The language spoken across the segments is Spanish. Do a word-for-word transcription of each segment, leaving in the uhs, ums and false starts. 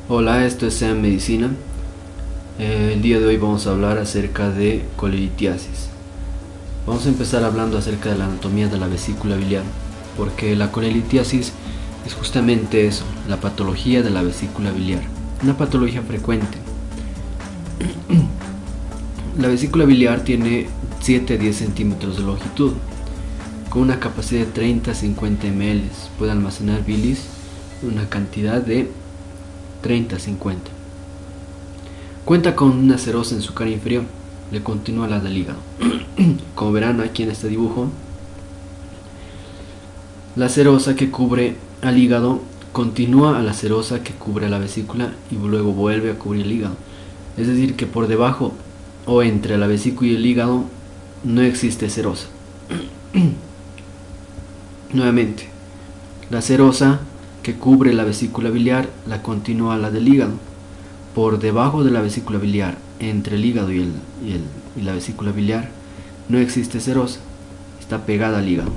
Hola, esto es SEAM Medicina. Eh, el día de hoy vamos a hablar acerca de colelitiasis. Vamos a empezar hablando acerca de la anatomía de la vesícula biliar, porque la colelitiasis es justamente eso, la patología de la vesícula biliar, una patología frecuente. La vesícula biliar tiene siete a diez centímetros de longitud, con una capacidad de treinta a cincuenta mililitros. Puede almacenar bilis una cantidad de treinta a cincuenta. Cuenta con una serosa en su cara inferior, le continúa la del hígado. Como verán aquí en este dibujo, la serosa que cubre al hígado continúa a la serosa que cubre a la vesícula y luego vuelve a cubrir el hígado. Es decir, que por debajo o entre la vesícula y el hígado no existe serosa. Nuevamente, la serosa que cubre la vesícula biliar la continúa a la del hígado. Por debajo de la vesícula biliar, entre el hígado y, el, y, el, y la vesícula biliar, no existe serosa, está pegada al hígado.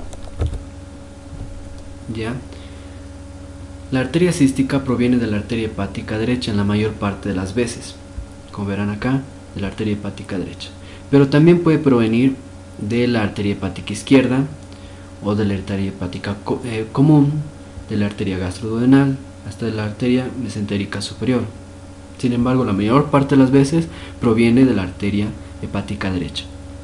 ¿Ya? La arteria cística proviene de la arteria hepática derecha en la mayor parte de las veces, como verán acá, de la arteria hepática derecha. Pero también puede provenir de la arteria hepática izquierda o de la arteria hepática co eh, común, de la arteria gastroduodenal hasta de la arteria mesentérica superior. Sin embargo, la mayor parte de las veces proviene de la arteria hepática derecha.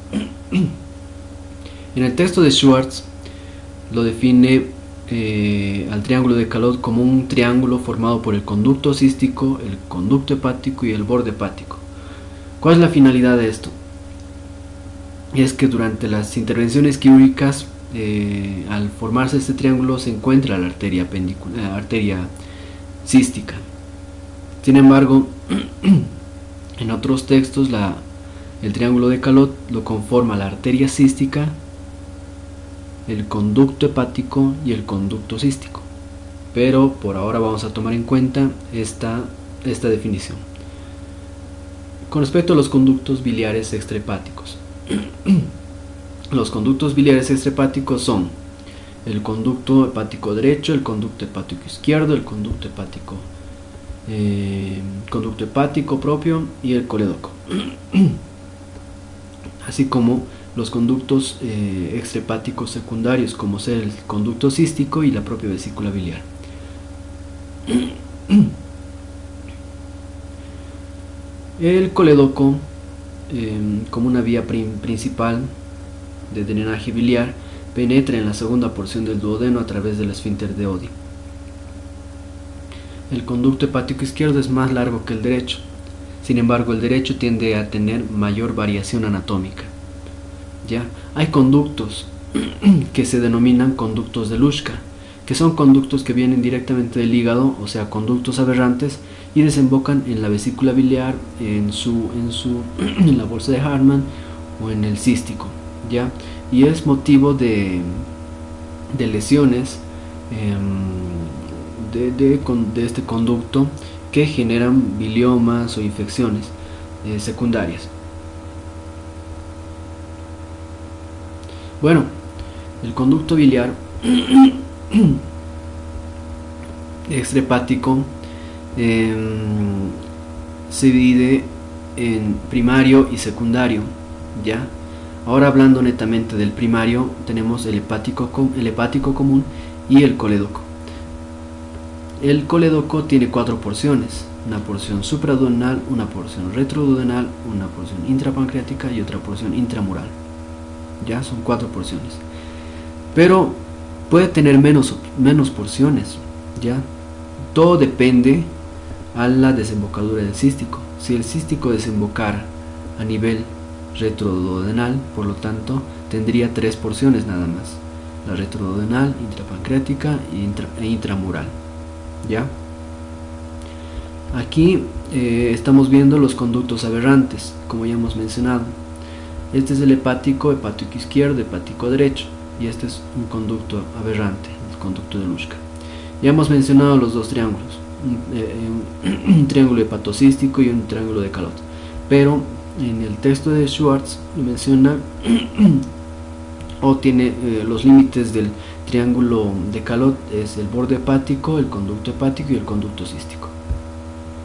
En el texto de Schwartz lo define eh, al triángulo de Calot como un triángulo formado por el conducto cístico, el conducto hepático y el borde hepático. ¿Cuál es la finalidad de esto? Es que durante las intervenciones quirúrgicas, eh, al formarse este triángulo se encuentra la arteria, eh, arteria cística. Sin embargo, en otros textos la, el triángulo de Calot lo conforma la arteria cística, el conducto hepático y el conducto cístico. Pero por ahora vamos a tomar en cuenta esta, esta definición. Con respecto a los conductos biliares extrahepáticos. Los conductos biliares extrahepáticos son el conducto hepático derecho, el conducto hepático izquierdo, el conducto hepático eh, conducto hepático propio y el colédoco, así como los conductos eh, extrahepáticos secundarios, como ser el conducto cístico y la propia vesícula biliar. El colédoco, eh, como una vía principal de drenaje biliar, penetra en la segunda porción del duodeno a través del esfínter de Oddi. El conducto hepático izquierdo es más largo que el derecho, sin embargo el derecho tiende a tener mayor variación anatómica. ¿Ya? Hay conductos que se denominan conductos de Luschka, que son conductos que vienen directamente del hígado, o sea, conductos aberrantes, y desembocan en la vesícula biliar, en, su, en, su, en la bolsa de Hartmann o en el cístico. ¿Ya? Y es motivo de, de lesiones eh, de, de, de este conducto que generan biliomas o infecciones eh, secundarias. Bueno, el conducto biliar extrahepático eh, se divide en primario y secundario. ¿Ya? Ahora, hablando netamente del primario, tenemos el hepático, el hepático común y el colédoco. El colédoco tiene cuatro porciones: una porción supraduodenal, una porción retroduodenal, una porción intrapancreática y otra porción intramural. Ya son cuatro porciones, pero puede tener menos, menos porciones. Ya todo depende a la desembocadura del cístico. Si el cístico desembocara a nivel retroduodenal, por lo tanto tendría tres porciones nada más: la retroduodenal, intrapancreática e, intra, e intramural. ¿Ya? Aquí eh, estamos viendo los conductos aberrantes, como ya hemos mencionado. Este es el hepático, hepático izquierdo, hepático derecho, y este es un conducto aberrante, el conducto de Luschka. Ya hemos mencionado los dos triángulos, un, eh, un, un triángulo hepatocístico y un triángulo de Calot, pero en el texto de Schwartz lo menciona o tiene eh, los límites del triángulo de Calot: es el borde hepático, el conducto hepático y el conducto cístico.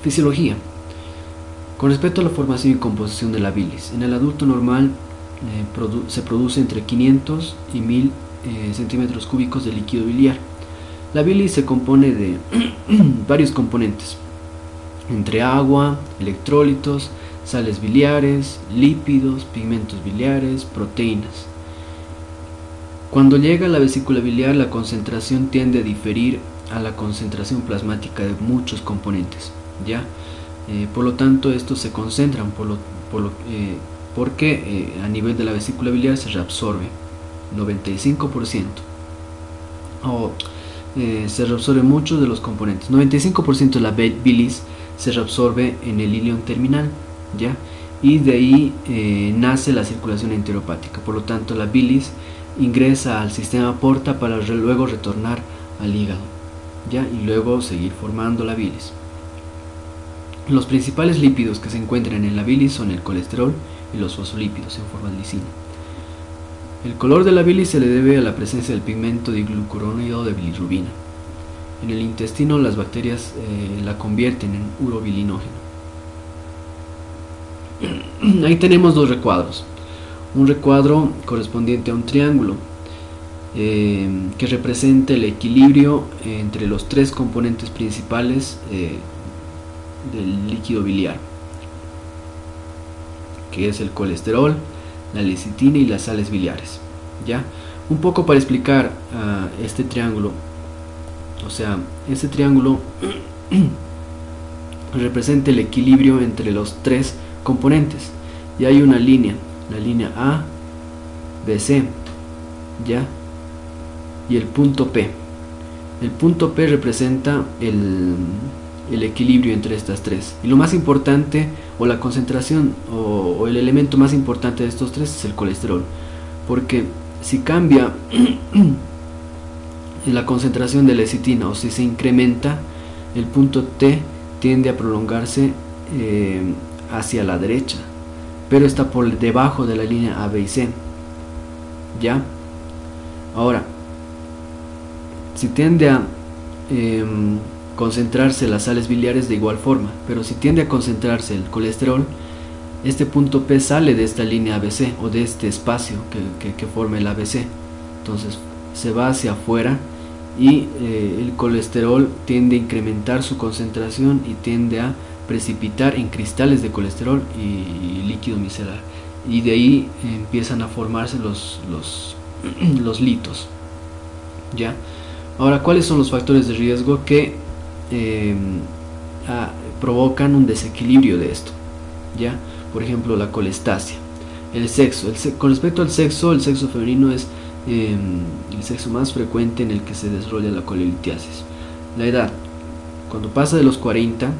Fisiología. Con respecto a la formación y composición de la bilis, en el adulto normal eh, produ se produce entre quinientos y mil eh, centímetros cúbicos de líquido biliar. La bilis se compone de varios componentes, entre agua, electrolitos, sales biliares, lípidos, pigmentos biliares, proteínas. Cuando llega a la vesícula biliar, la concentración tiende a diferir a la concentración plasmática de muchos componentes, ¿ya? Eh, por lo tanto, estos se concentran por lo, por lo, eh, porque eh, a nivel de la vesícula biliar se reabsorbe noventa y cinco por ciento o eh, se reabsorbe muchos de los componentes. noventa y cinco por ciento de la bilis se reabsorbe en el ilion terminal, ¿ya? Y de ahí eh, nace la circulación enteropática. Por lo tanto, la bilis ingresa al sistema porta para re luego retornar al hígado, ¿ya? Y luego seguir formando la bilis. Los principales lípidos que se encuentran en la bilis son el colesterol y los fosfolípidos en forma de lisina. El color de la bilis se le debe a la presencia del pigmento diglucurónido de bilirrubina. En el intestino, las bacterias eh, la convierten en urobilinógeno. Ahí tenemos dos recuadros. Un recuadro correspondiente a un triángulo eh, que representa el equilibrio entre los tres componentes principales eh, del líquido biliar, que es el colesterol, la lecitina y las sales biliares, ¿ya? Un poco para explicar uh, este triángulo. O sea, este triángulo representa el equilibrio entre los tres componentes, y hay una línea, la línea A, B, C, ¿ya? Y el punto P. El punto P representa el, el equilibrio entre estas tres, y lo más importante, o la concentración, o, o el elemento más importante de estos tres es el colesterol, porque si cambia la concentración de lecitina o si se incrementa, el punto T tiende a prolongarse eh, hacia la derecha, pero está por debajo de la línea A, B y C, ¿ya? Ahora, si tiende a eh, concentrarse las sales biliares, de igual forma, pero si tiende a concentrarse el colesterol, este punto P sale de esta línea A B C, o de este espacio que, que, que forma el A B C, entonces se va hacia afuera, y eh, el colesterol tiende a incrementar su concentración y tiende a precipitar en cristales de colesterol y, y líquido micelar, y de ahí eh, empiezan a formarse los, los, los litos, ¿ya? Ahora, ¿cuáles son los factores de riesgo que eh, a, provocan un desequilibrio de esto? ¿Ya? Por ejemplo, la colestasia, el sexo. El se con respecto al sexo, el sexo femenino es eh, el sexo más frecuente en el que se desarrolla la colelitiasis. La edad, cuando pasa de los cuarenta,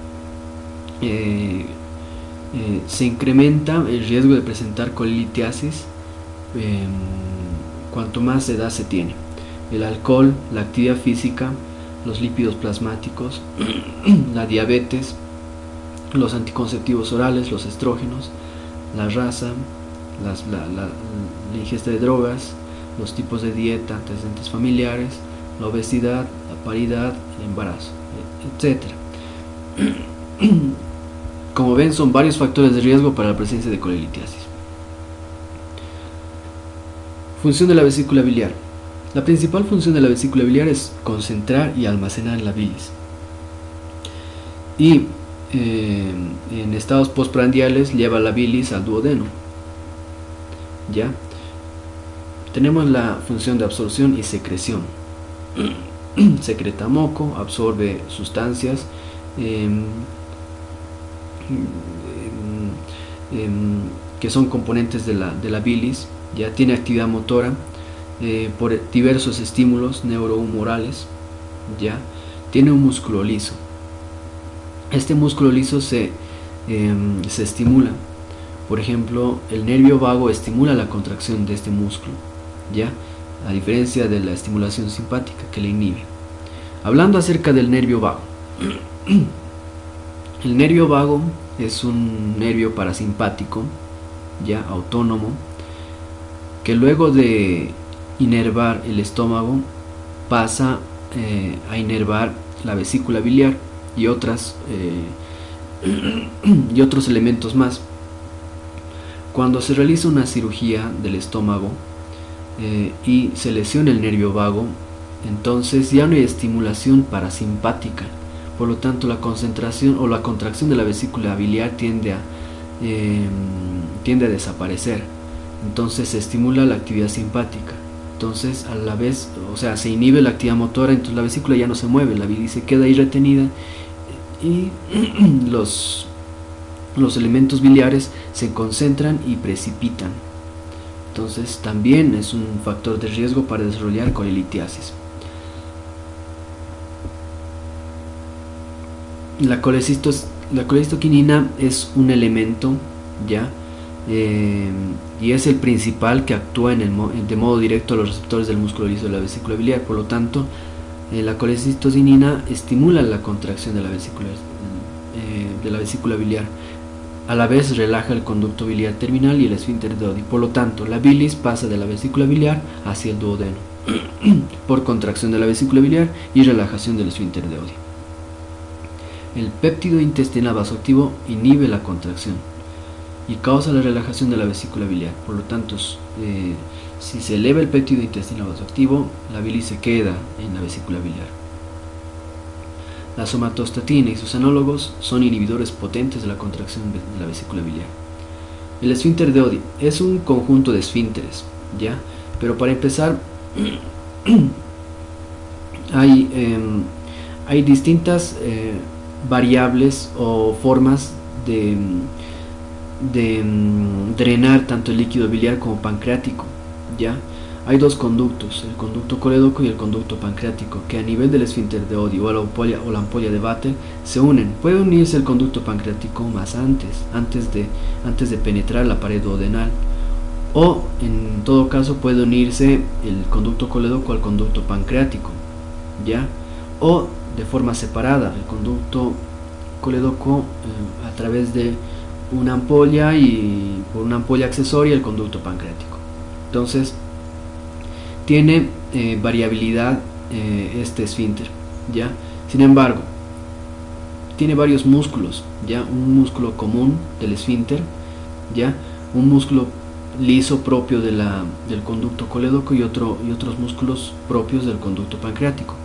eh, eh, se incrementa el riesgo de presentar colelitiasis eh, cuanto más edad se tiene. El alcohol, la actividad física, los lípidos plasmáticos, la diabetes, los anticonceptivos orales, los estrógenos, la raza, las, la, la, la ingesta de drogas, los tipos de dieta, antecedentes familiares, la obesidad, la paridad, el embarazo, etcétera. Como ven, son varios factores de riesgo para la presencia de colelitiasis. Función de la vesícula biliar. La principal función de la vesícula biliar es concentrar y almacenar la bilis. Y eh, en estados postprandiales lleva la bilis al duodeno, ¿ya? Tenemos la función de absorción y secreción. Secreta moco, absorbe sustancias eh, eh, eh, que son componentes de la, de la bilis. Ya tiene actividad motora eh, por diversos estímulos neurohumorales. Ya tiene un músculo liso. Este músculo liso se, eh, se estimula. Por ejemplo, el nervio vago estimula la contracción de este músculo, ya, a diferencia de la estimulación simpática que le inhibe. Hablando acerca del nervio vago, el nervio vago es un nervio parasimpático, ya, autónomo, que luego de inervar el estómago pasa eh, a inervar la vesícula biliar, y otras eh, y otros elementos más. Cuando se realiza una cirugía del estómago eh, y se lesiona el nervio vago, entonces ya no hay estimulación parasimpática, por lo tanto la concentración o la contracción de la vesícula biliar tiende a, eh, tiende a desaparecer. Entonces se estimula la actividad simpática, entonces a la vez, o sea, se inhibe la actividad motora, entonces la vesícula ya no se mueve, la bilis se queda ahí retenida y los, los elementos biliares se concentran y precipitan. Entonces también es un factor de riesgo para desarrollar colelitiasis. La colecistos, la colecistoquinina es un elemento, ya, eh, y es el principal que actúa en el, de modo directo a los receptores del músculo liso de la vesícula biliar. Por lo tanto, eh, la colecistocinina estimula la contracción de la vesícula, eh, de la vesícula biliar. A la vez relaja el conducto biliar terminal y el esfínter de Oddi. Por lo tanto, la bilis pasa de la vesícula biliar hacia el duodeno por contracción de la vesícula biliar y relajación del esfínter de Oddi. El péptido intestinal vasoactivo inhibe la contracción y causa la relajación de la vesícula biliar. Por lo tanto, eh, si se eleva el péptido intestinal vasoactivo, la bilis se queda en la vesícula biliar. La somatostatina y sus análogos son inhibidores potentes de la contracción de la vesícula biliar. El esfínter de Oddi es un conjunto de esfínteres, ¿ya? Pero para empezar, hay, eh, hay distintas eh, variables o formas de, de um, drenar tanto el líquido biliar como pancreático, ¿ya? Hay dos conductos, el conducto colédoco y el conducto pancreático, que a nivel del esfínter de Oddi o la ampolla, o la ampolla de Vatel se unen. Puede unirse el conducto pancreático más antes, antes de, antes de penetrar la pared duodenal, o en todo caso puede unirse el conducto colédoco al conducto pancreático, ¿ya? O de forma separada, el conducto colédoco eh, a través de una ampolla y por una ampolla accesoria el conducto pancreático. Entonces tiene eh, variabilidad eh, este esfínter, ¿ya? Sin embargo, tiene varios músculos, ¿ya? Un músculo común del esfínter, ¿ya? Un músculo liso propio de la, del conducto colédoco y, otro, y otros músculos propios del conducto pancreático.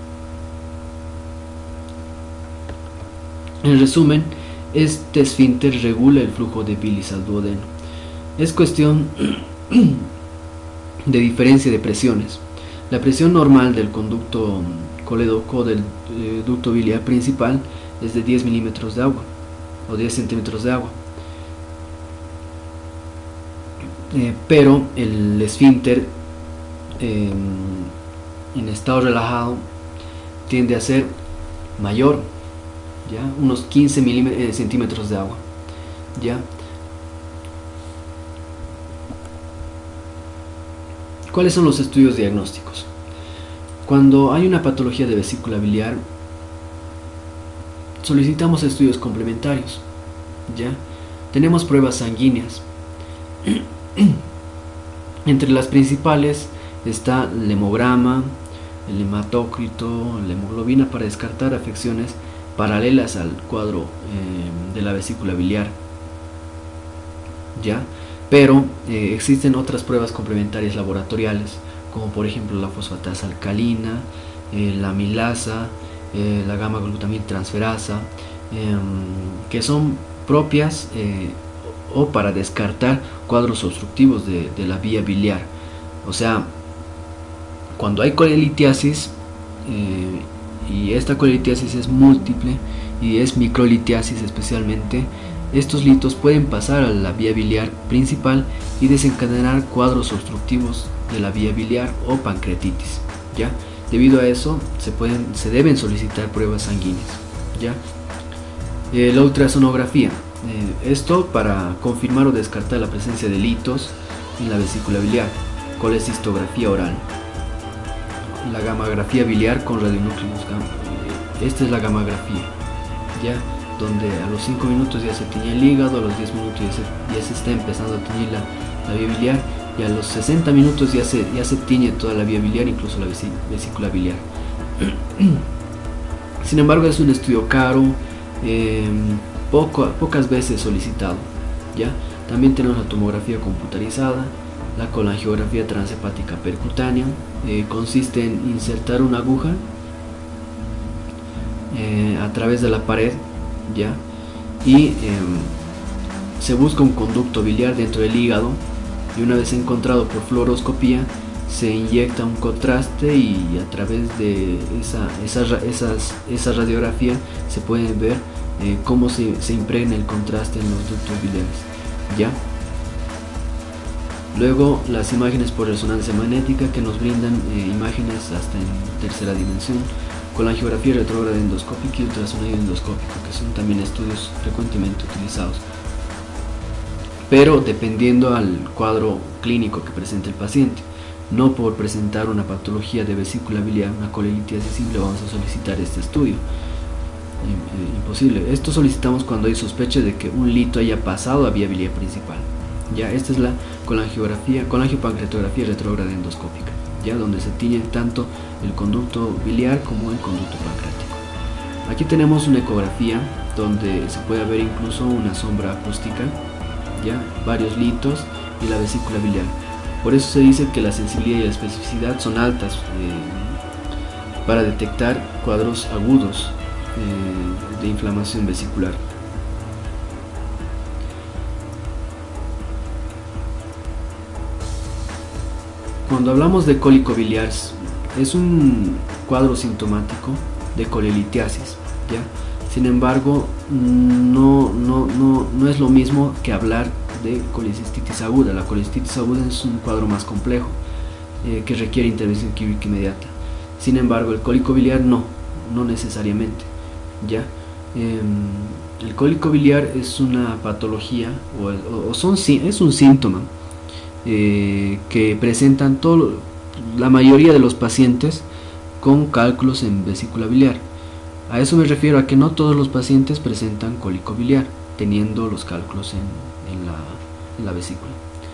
En resumen, este esfínter regula el flujo de bilis al duodeno. Es cuestión de diferencia de presiones. La presión normal del conducto colédoco del eh, ducto biliar principal es de diez milímetros de agua o diez centímetros de agua, eh, pero el esfínter eh, en estado relajado tiende a ser mayor, ¿ya? Unos quince eh, centímetros de agua, ¿ya? ¿Cuáles son los estudios diagnósticos? Cuando hay una patología de vesícula biliar, solicitamos estudios complementarios, ¿ya? Tenemos pruebas sanguíneas. Entre las principales está el hemograma, el hematócrito, la hemoglobina, para descartar afecciones paralelas al cuadro eh, de la vesícula biliar, ¿ya? Pero eh, existen otras pruebas complementarias laboratoriales, como por ejemplo la fosfatasa alcalina, eh, la amilasa, eh, la gamma glutamil transferasa, eh, que son propias eh, o para descartar cuadros obstructivos de, de la vía biliar. O sea, cuando hay colelitiasis eh, y esta colelitiasis es múltiple y es microlitiasis especialmente, estos litos pueden pasar a la vía biliar principal y desencadenar cuadros obstructivos de la vía biliar o pancreatitis, ¿ya? Debido a eso se, pueden, se deben solicitar pruebas sanguíneas, ¿ya? Eh, la ultrasonografía, eh, esto para confirmar o descartar la presencia de litos en la vesícula biliar. Colecistografía oral, la gammagrafía biliar con radionúcleos gamma, eh, esta es la gammagrafía, ¿ya? Donde a los cinco minutos ya se tiñe el hígado, a los diez minutos ya se, ya se está empezando a teñir la, la vía biliar, y a los sesenta minutos ya se, ya se tiñe toda la vía biliar, incluso la vesícula biliar. Sin embargo, es un estudio caro, eh, poco, pocas veces solicitado, ¿ya? También tenemos la tomografía computarizada, la colangiografía transhepática percutánea. Eh, consiste en insertar una aguja eh, a través de la pared, ¿ya? Y eh, se busca un conducto biliar dentro del hígado, y una vez encontrado por fluoroscopía se inyecta un contraste, y a través de esa, esa, esas, esa radiografía se puede ver eh, cómo se, se impregna el contraste en los ductos biliares, ¿ya? Luego las imágenes por resonancia magnética, que nos brindan eh, imágenes hasta en tercera dimensión, colangiografía retrógrada endoscópica y ultrasonido endoscópico, que son también estudios frecuentemente utilizados, pero dependiendo al cuadro clínico que presente el paciente. No por presentar una patología de vesícula biliar, una colelitiasis simple, vamos a solicitar este estudio. Imposible. Esto solicitamos cuando hay sospecha de que un lito haya pasado a vía biliar principal. Ya, esta es la colangiografía, colangiopancreatografía retrógrada endoscópica, ya, donde se tiñe tanto el conducto biliar como el conducto pancreático. Aquí tenemos una ecografía donde se puede ver incluso una sombra acústica, ya, varios litos y la vesícula biliar. Por eso se dice que la sensibilidad y la especificidad son altas eh, para detectar cuadros agudos eh, de inflamación vesicular. Cuando hablamos de cólico biliar, es un cuadro sintomático de colelitiasis, ¿ya? Sin embargo, no, no, no, no es lo mismo que hablar de colicistitis aguda. La colicistitis aguda es un cuadro más complejo eh, que requiere intervención quirúrgica inmediata. Sin embargo, el cólico biliar no, no necesariamente, ¿ya? Eh, el cólico biliar es una patología o, o, o son, es un síntoma eh, que presentan todo, la mayoría de los pacientes con cálculos en vesícula biliar. A eso me refiero, a que no todos los pacientes presentan cólico biliar teniendo los cálculos en, en, la, en la vesícula.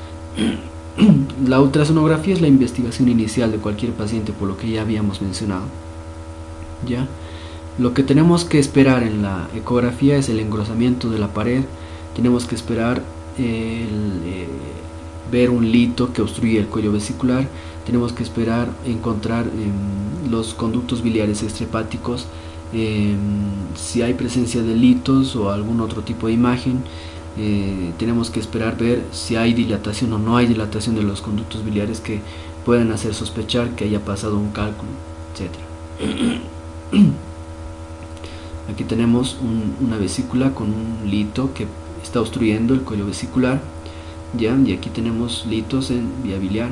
La ultrasonografía es la investigación inicial de cualquier paciente, por lo que ya habíamos mencionado, ¿ya? Lo que tenemos que esperar en la ecografía es el engrosamiento de la pared. Tenemos que esperar el, eh, ver un lito que obstruye el cuello vesicular. Tenemos que esperar encontrar eh, los conductos biliares extrahepáticos, eh, si hay presencia de litos o algún otro tipo de imagen. Eh, tenemos que esperar ver si hay dilatación o no hay dilatación de los conductos biliares que puedan hacer sospechar que haya pasado un cálculo, etcétera. Aquí tenemos un, una vesícula con un lito que está obstruyendo el cuello vesicular, ¿ya? Y aquí tenemos litos en vía biliar.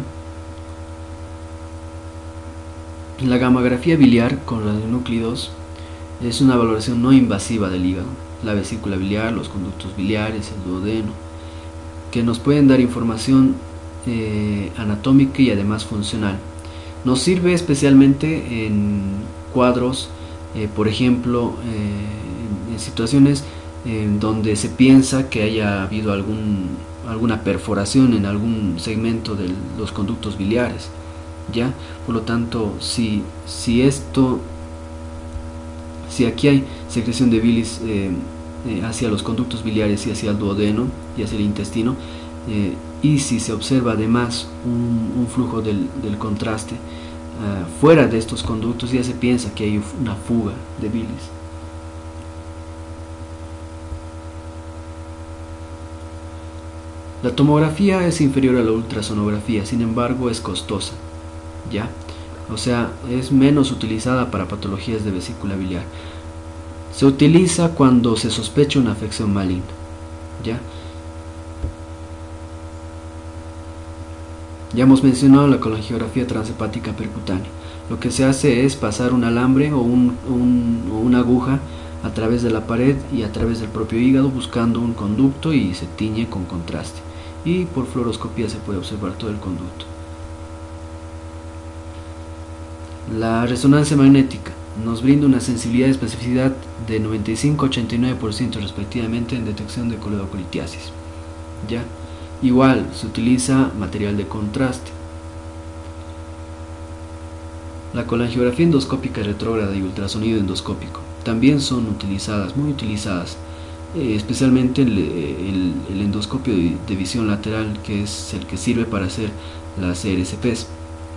La gammagrafía biliar con radionúclidos es una valoración no invasiva del hígado, la vesícula biliar, los conductos biliares, el duodeno, que nos pueden dar información eh, anatómica y además funcional. Nos sirve especialmente en cuadros, eh, por ejemplo, eh, en situaciones en donde se piensa que haya habido algún, alguna perforación en algún segmento de los conductos biliares, ¿ya? Por lo tanto, si, si esto si aquí hay secreción de bilis eh, eh, hacia los conductos biliares y hacia el duodeno y hacia el intestino, eh, y si se observa además un, un flujo del, del contraste uh, fuera de estos conductos, ya se piensa que hay una fuga de bilis. La tomografía es inferior a la ultrasonografía, sin embargo es costosa, ¿ya? O sea, es menos utilizada para patologías de vesícula biliar. Se utiliza cuando se sospecha una afección maligna, ¿ya? Ya hemos mencionado la colangiografía transhepática percutánea. Lo que se hace es pasar un alambre o, un, un, o una aguja a través de la pared y a través del propio hígado, buscando un conducto, y se tiñe con contraste. Y por fluoroscopía se puede observar todo el conducto. La resonancia magnética nos brinda una sensibilidad y especificidad de noventa y cinco a ochenta y nueve por ciento respectivamente en detección de coledocolitiasis, ¿ya? Igual se utiliza material de contraste. La colangiografía endoscópica retrógrada y ultrasonido endoscópico también son utilizadas, muy utilizadas, eh, especialmente el, el, el endoscopio de, de visión lateral, que es el que sirve para hacer las E R C Ps.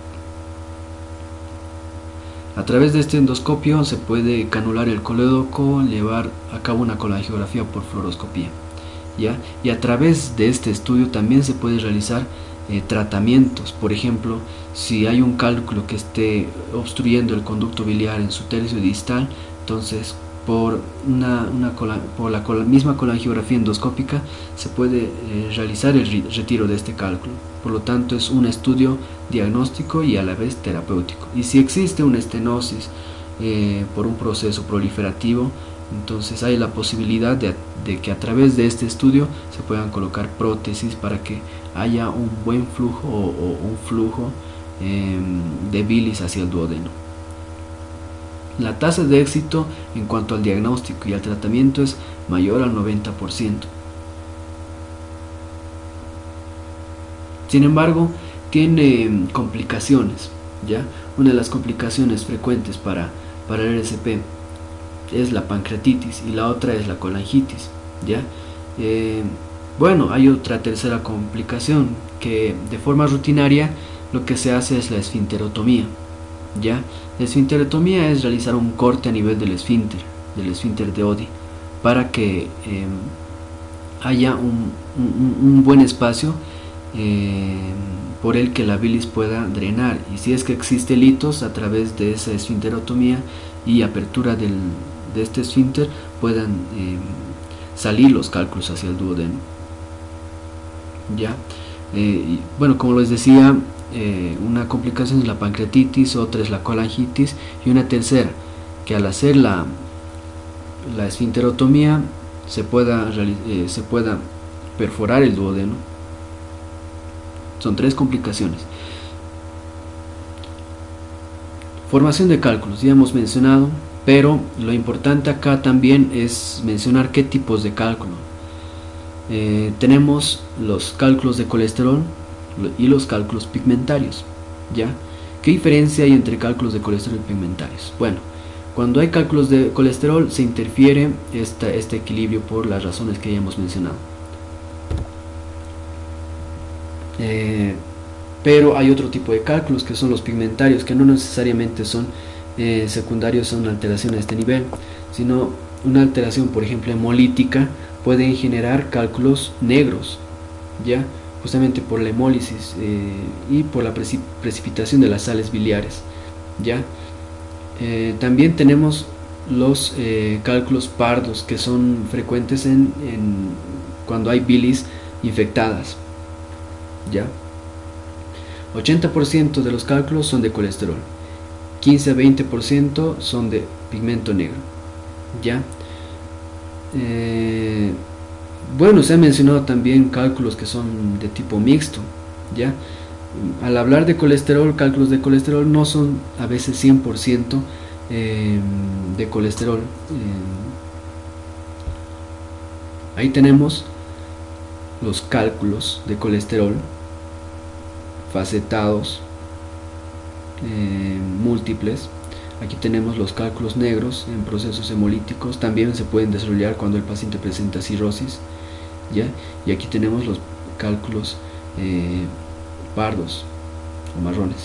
A través de este endoscopio se puede canular el colédoco, llevar a cabo una colangiografía por fluoroscopía, ¿ya? Y a través de este estudio también se puede realizar eh, tratamientos. Por ejemplo, si hay un cálculo que esté obstruyendo el conducto biliar en su tercio distal, entonces por, una, una por la misma colangiografía endoscópica se puede eh, realizar el retiro de este cálculo. Por lo tanto, es un estudio diagnóstico y a la vez terapéutico. Y si existe una estenosis eh, por un proceso proliferativo, entonces hay la posibilidad de, de que a través de este estudio se puedan colocar prótesis para que haya un buen flujo o, o un flujo eh, de bilis hacia el duodeno. La tasa de éxito en cuanto al diagnóstico y al tratamiento es mayor al noventa por ciento. Sin embargo, tiene complicaciones, ¿ya? Una de las complicaciones frecuentes para, para el R C P es la pancreatitis y la otra es la colangitis, ¿ya? Eh, bueno, hay otra tercera complicación, que de forma rutinaria lo que se hace es la esfinterotomía, ¿ya? La esfinterotomía es realizar un corte a nivel del esfínter, del esfínter de Oddi, para que eh, haya un, un, un buen espacio eh, por el que la bilis pueda drenar, y si es que existe litos, a través de esa esfinterotomía y apertura del, de este esfínter puedan eh, salir los cálculos hacia el duodeno, ¿ya? Eh, y, bueno, como les decía, eh, una complicación es la pancreatitis, otra es la colangitis y una tercera, que al hacer la, la esfinterotomía se pueda, eh, se pueda perforar el duodeno. Son tres complicaciones. Formación de cálculos, ya hemos mencionado, pero lo importante acá también es mencionar qué tipos de cálculo. Eh, tenemos los cálculos de colesterol y los cálculos pigmentarios, ¿ya? ¿Qué diferencia hay entre cálculos de colesterol y pigmentarios? Bueno, cuando hay cálculos de colesterol se interfiere esta, este equilibrio por las razones que ya hemos mencionado. Eh, pero hay otro tipo de cálculos que son los pigmentarios, que no necesariamente son eh, secundarios, son alteraciones a este nivel, sino una alteración, por ejemplo, hemolítica, pueden generar cálculos negros, ya, justamente por la hemólisis eh, y por la precip precipitación de las sales biliares, ya. Eh, también tenemos los eh, cálculos pardos, que son frecuentes en, en cuando hay bilis infectadas, ya. ochenta por ciento de los cálculos son de colesterol, quince a veinte por ciento son de pigmento negro, ya. Eh, bueno, se han mencionado también cálculos que son de tipo mixto, ya. Al hablar de colesterol, cálculos de colesterol no son a veces cien por ciento eh, de colesterol. Eh, ahí tenemos los cálculos de colesterol facetados, eh, múltiples. Aquí tenemos los cálculos negros en procesos hemolíticos, también se pueden desarrollar cuando el paciente presenta cirrosis, ¿ya? Y aquí tenemos los cálculos eh, pardos o marrones.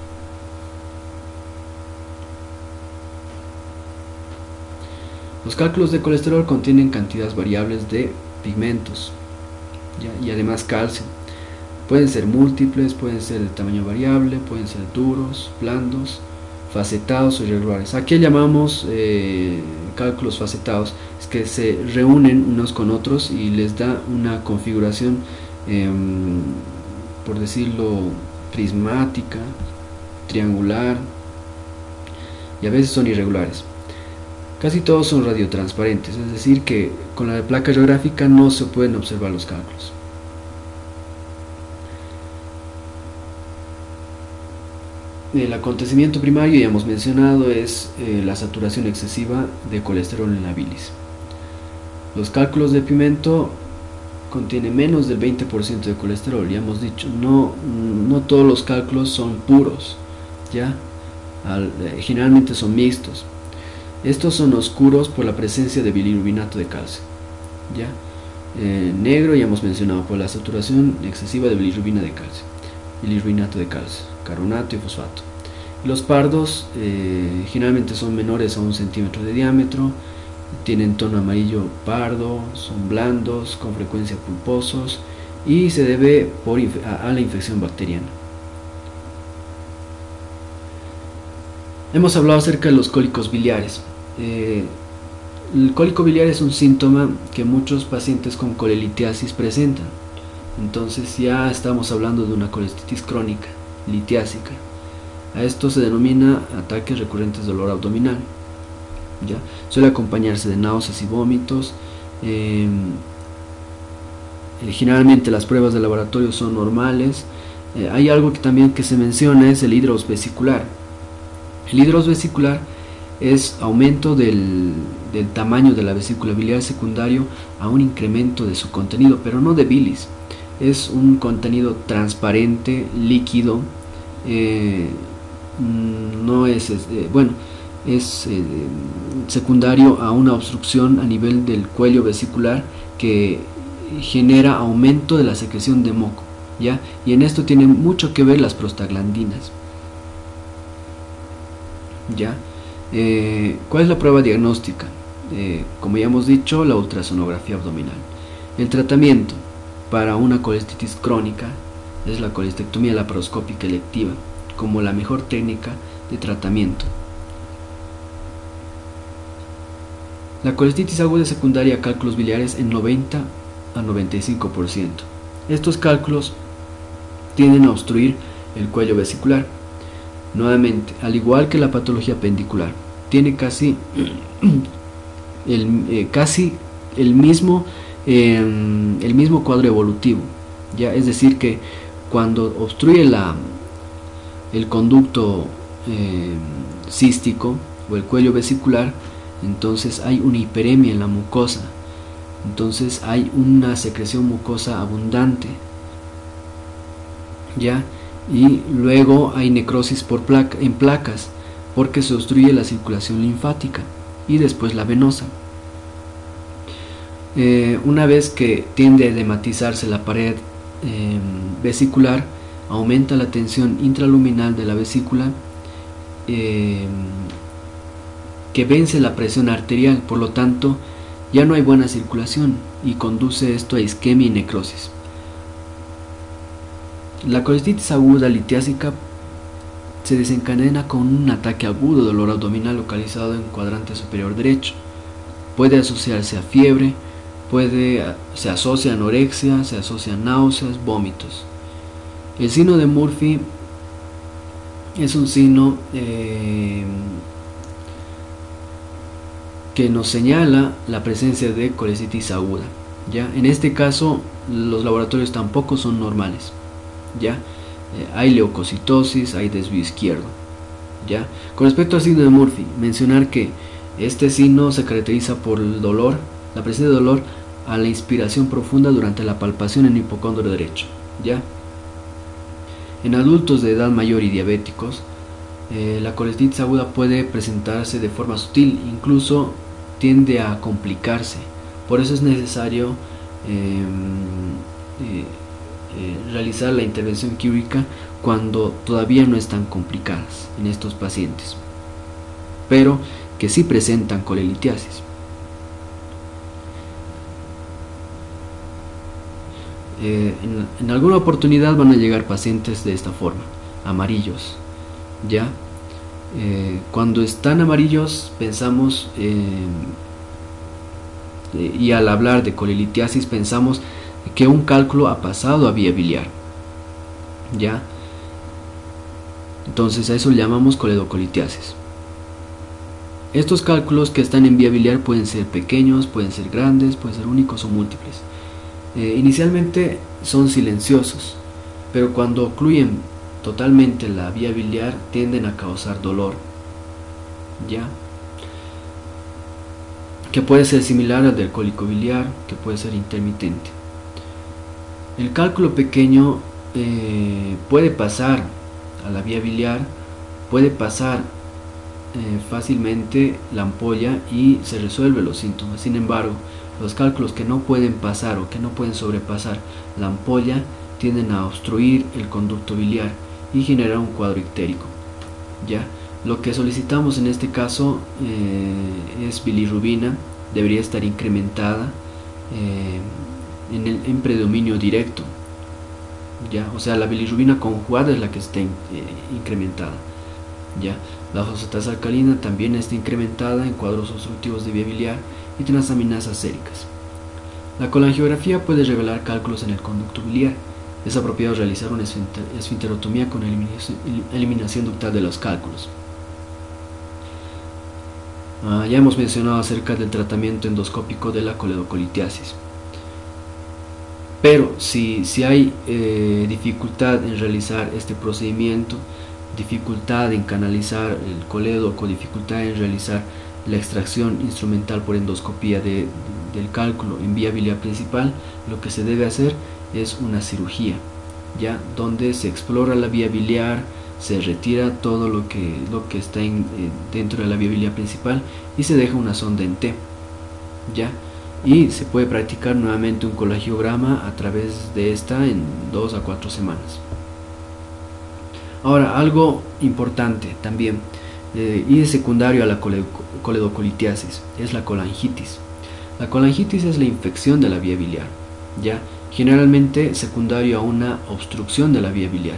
Los cálculos de colesterol contienen cantidades variables de pigmentos, ¿ya? Y además calcio. Pueden ser múltiples, pueden ser de tamaño variable, pueden ser duros, blandos, facetados o irregulares. ¿A qué llamamos eh, cálculos facetados? Es que se reúnen unos con otros y les da una configuración, eh, por decirlo, prismática, triangular, y a veces son irregulares. Casi todos son radiotransparentes, es decir que con la placa radiográfica no se pueden observar los cálculos. El acontecimiento primario, ya hemos mencionado, es eh, la saturación excesiva de colesterol en la bilis. Los cálculos de pigmento contienen menos del veinte por ciento de colesterol, ya hemos dicho, no, no todos los cálculos son puros, ¿ya? Al, eh, generalmente son mixtos. Estos son oscuros por la presencia de bilirrubinato de calcio, ¿ya? Eh, negro ya hemos mencionado por la saturación excesiva de bilirrubina de calcio, bilirrubinato de calcio, carbonato y fosfato. Los pardos eh, generalmente son menores a un centímetro de diámetro, tienen tono amarillo pardo, son blandos, con frecuencia pulposos y se debe por a, a la infección bacteriana. Hemos hablado acerca de los cólicos biliares. Eh, el cólico biliar es un síntoma que muchos pacientes con colelitiasis presentan. Entonces ya estamos hablando de una colestitis crónica, litiásica. A esto se denomina ataques recurrentes de dolor abdominal. ¿Ya? Suele acompañarse de náuseas y vómitos. Eh, eh, generalmente las pruebas de laboratorio son normales. Eh, hay algo que también que se menciona, es el hidros vesicular. El hidros vesicular es aumento del, del tamaño de la vesícula biliar secundario a un incremento de su contenido, pero no de bilis. Es un contenido transparente, líquido. Eh, no es, es eh, bueno, es eh, secundario a una obstrucción a nivel del cuello vesicular que genera aumento de la secreción de moco, ¿ya? Y en esto tienen mucho que ver las prostaglandinas, ¿ya? Eh, ¿Cuál es la prueba diagnóstica? Eh, como ya hemos dicho, la ultrasonografía abdominal. El tratamiento para una colestitis crónica es la colestectomía laparoscópica electiva como la mejor técnica de tratamiento. La colestitis aguda secundaria a cálculos biliares en noventa a noventa y cinco por ciento. Estos cálculos tienden a obstruir el cuello vesicular. Nuevamente, al igual que la patología pendicular, tiene casi el, eh, casi el mismo eh, el mismo cuadro evolutivo, ya, es decir que cuando obstruye la el conducto eh, cístico o el cuello vesicular, entonces hay una hiperemia en la mucosa, entonces hay una secreción mucosa abundante, ya, y luego hay necrosis por placa, en placas, porque se obstruye la circulación linfática y después la venosa. Eh, una vez que tiende a edematizarse la pared eh, vesicular, aumenta la tensión intraluminal de la vesícula, eh, que vence la presión arterial, por lo tanto ya no hay buena circulación y conduce esto a isquemia y necrosis. La colestitis aguda litiásica se desencadena con un ataque agudo de dolor abdominal localizado en el cuadrante superior derecho. Puede asociarse a fiebre, puede, se asocia a anorexia, se asocia a náuseas, vómitos. El signo de Murphy es un signo eh, que nos señala la presencia de colestitis aguda, ¿ya? En este caso los laboratorios tampoco son normales, ¿ya? Eh, hay leucocitosis, hay desvío izquierdo, ¿ya? Con respecto al signo de Murphy, mencionar que este signo se caracteriza por el dolor, la presencia de dolor a la inspiración profunda durante la palpación en el hipocondrio derecho, ¿ya? En adultos de edad mayor y diabéticos, eh, la colestitis aguda puede presentarse de forma sutil, incluso tiende a complicarse. Por eso es necesario eh, eh, eh, realizar la intervención quirúrgica cuando todavía no están complicadas en estos pacientes, pero que sí presentan colelitiasis. Eh, en, en alguna oportunidad van a llegar pacientes de esta forma, amarillos, ya. Eh, cuando están amarillos pensamos eh, eh, y al hablar de colelitiasis pensamos que un cálculo ha pasado a vía biliar, ya. Entonces a eso le llamamos coledocolitiasis. Estos cálculos que están en vía biliar pueden ser pequeños, pueden ser grandes, pueden ser únicos o múltiples. Eh, inicialmente son silenciosos, pero cuando ocluyen totalmente la vía biliar tienden a causar dolor, ya, que puede ser similar al del cólico biliar, que puede ser intermitente. El cálculo pequeño eh, puede pasar a la vía biliar, puede pasar eh, fácilmente la ampolla y se resuelven los síntomas. Sin embargo, los cálculos que no pueden pasar o que no pueden sobrepasar la ampolla tienden a obstruir el conducto biliar y generar un cuadro ictérico. ¿Ya? Lo que solicitamos en este caso eh, es bilirrubina, debería estar incrementada eh, en, el, en predominio directo. ¿Ya? O sea, la bilirrubina conjugada es la que está in, eh, incrementada. ¿Ya? La fosfatasa alcalina también está incrementada en cuadros obstructivos de vía biliar y transaminasas séricas. La colangiografía puede revelar cálculos en el conducto biliar. Es apropiado realizar una esfinterotomía con eliminación, eliminación ductal de los cálculos. Ah, ya hemos mencionado acerca del tratamiento endoscópico de la coledocolitiasis. Pero si, si hay eh, dificultad en realizar este procedimiento, dificultad en canalizar el colédoco, dificultad en realizar la extracción instrumental por endoscopía de, de, del cálculo en vía biliar principal, lo que se debe hacer es una cirugía, ya donde se explora la vía biliar, se retira todo lo que, lo que está en, eh, dentro de la vía biliar principal y se deja una sonda en T, ya, y se puede practicar nuevamente un colangiograma a través de esta en dos a cuatro semanas. Ahora, algo importante también eh, y es secundario a la coledocolitiasis es la colangitis. La colangitis es la infección de la vía biliar, ya, generalmente secundario a una obstrucción de la vía biliar.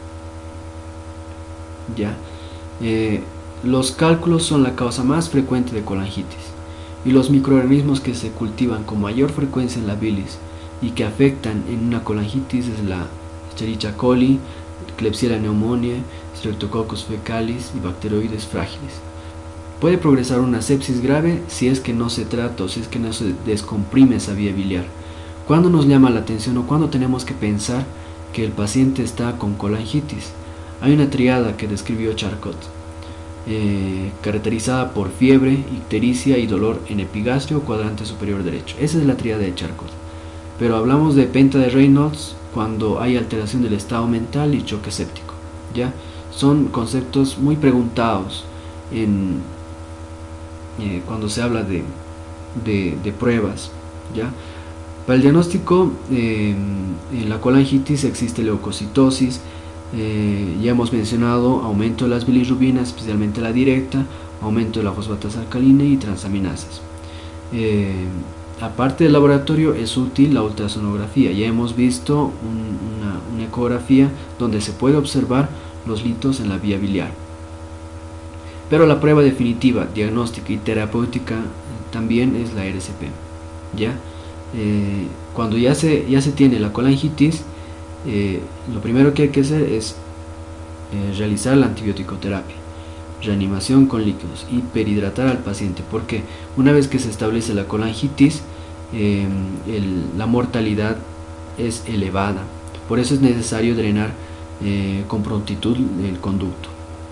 Ya, eh, los cálculos son la causa más frecuente de colangitis y los microorganismos que se cultivan con mayor frecuencia en la bilis y que afectan en una colangitis es la Escherichia coli, Klebsiella pneumoniae, Streptococcus fecalis y bacteroides frágiles. Puede progresar una sepsis grave si es que no se trata o si es que no se descomprime esa vía biliar. ¿Cuándo nos llama la atención o cuándo tenemos que pensar que el paciente está con colangitis? Hay una triada que describió Charcot, eh, caracterizada por fiebre, ictericia y dolor en epigastrio cuadrante superior derecho. Esa es la triada de Charcot. Pero hablamos de penta de Reynolds cuando hay alteración del estado mental y choque séptico. ¿Ya? Son conceptos muy preguntados en, eh, cuando se habla de, de, de pruebas. ¿Ya? Para el diagnóstico, eh, en la colangitis existe leucocitosis, eh, ya hemos mencionado aumento de las bilirrubinas, especialmente la directa, aumento de la fosfatasa alcalina y transaminasas. Eh, aparte del laboratorio es útil la ultrasonografía, ya hemos visto un, una, una ecografía donde se puede observar los litos en la vía biliar. Pero la prueba definitiva, diagnóstica y terapéutica también es la R C P. ¿Ya? Eh, cuando ya se, ya se tiene la colangitis, eh, lo primero que hay que hacer es eh, realizar la antibiótico-terapia, reanimación con líquidos y perhidratar al paciente, porque una vez que se establece la colangitis, eh, el, la mortalidad es elevada. Por eso es necesario drenar eh, con prontitud el conducto.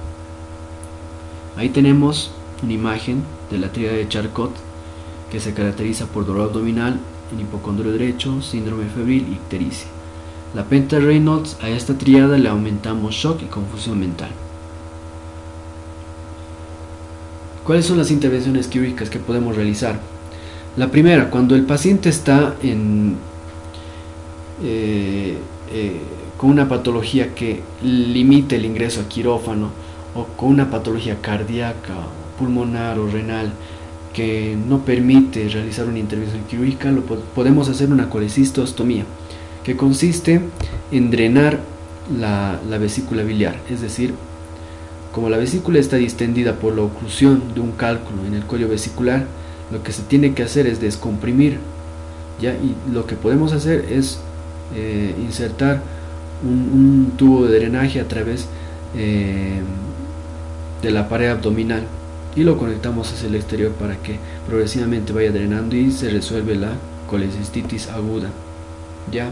Ahí tenemos una imagen de la tríada de Charcot, que se caracteriza por dolor abdominal en hipocondrio derecho, síndrome febril y ictericia. La penta Reynolds, a esta tríada le aumentamos shock y confusión mental. ¿Cuáles son las intervenciones quirúrgicas que podemos realizar? La primera, cuando el paciente está en, eh, eh, con una patología que limite el ingreso a quirófano, o con una patología cardíaca, pulmonar o renal que no permite realizar una intervención quirúrgica, lo po podemos hacer una colecistostomía, que consiste en drenar la, la vesícula biliar, es decir, como la vesícula está distendida por la oclusión de un cálculo en el cuello vesicular, lo que se tiene que hacer es descomprimir, ¿ya? Y lo que podemos hacer es eh, insertar un, un tubo de drenaje a través eh, de la pared abdominal y lo conectamos hacia el exterior para que progresivamente vaya drenando y se resuelve la colecistitis aguda. ¿Ya?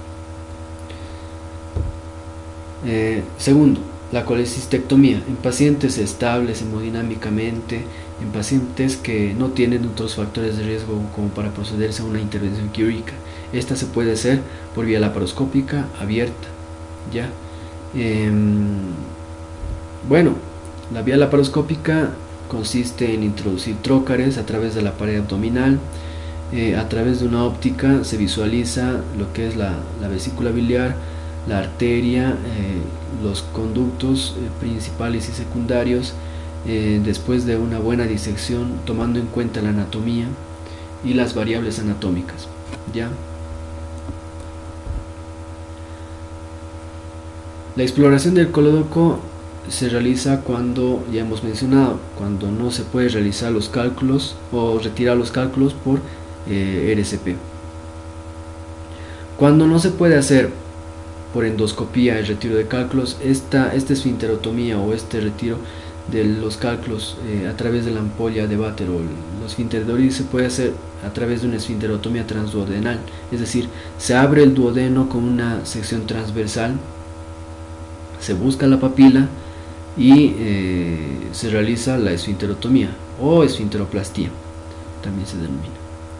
Eh, segundo, la colecistectomía en pacientes estables hemodinámicamente, en pacientes que no tienen otros factores de riesgo como para procederse a una intervención quirúrgica. Esta se puede hacer por vía laparoscópica abierta. ¿Ya? Eh, bueno, La vía laparoscópica consiste en introducir trócares a través de la pared abdominal. Eh, a través de una óptica se visualiza lo que es la, la vesícula biliar, la arteria, eh, los conductos eh, principales y secundarios, eh, después de una buena disección, tomando en cuenta la anatomía y las variables anatómicas. ¿Ya? La exploración del colédoco se realiza cuando, ya hemos mencionado, cuando no se puede realizar los cálculos o retirar los cálculos por eh, R C P. Cuando no se puede hacer por endoscopía el retiro de cálculos, esta, esta esfinterotomía o este retiro de los cálculos eh, a través de la ampolla de Vater o los esfínteres de Oris se puede hacer a través de una esfinterotomía transduodenal, es decir, se abre el duodeno con una sección transversal, se busca la papila y eh, se realiza la esfinterotomía o esfinteroplastía, también se denomina.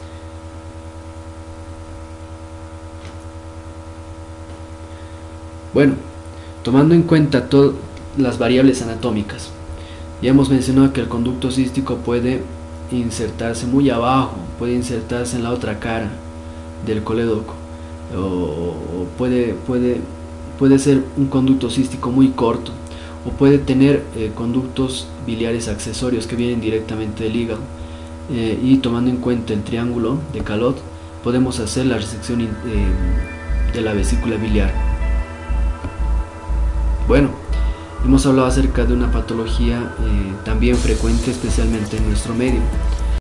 Bueno, tomando en cuenta todas las variables anatómicas, ya hemos mencionado que el conducto cístico puede insertarse muy abajo, puede insertarse en la otra cara del colédoco, o, o puede, puede, puede ser un conducto cístico muy corto, o puede tener eh, conductos biliares accesorios que vienen directamente del hígado, eh, y tomando en cuenta el triángulo de Calot podemos hacer la resección eh, de la vesícula biliar. Bueno, hemos hablado acerca de una patología eh, también frecuente, especialmente en nuestro medio,